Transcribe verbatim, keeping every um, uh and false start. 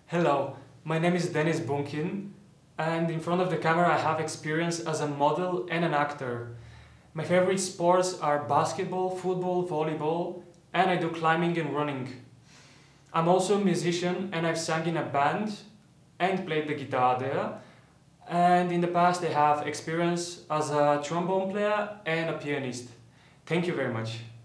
Hello, my name is Denis Bunkin, and in front of the camera I have experience as a model and an actor. My favorite sports are basketball, football, volleyball, and I do climbing and running. I'm also a musician and I've sung in a band and played the guitar there. And in the past I have experience as a trombone player and a pianist. Thank you very much.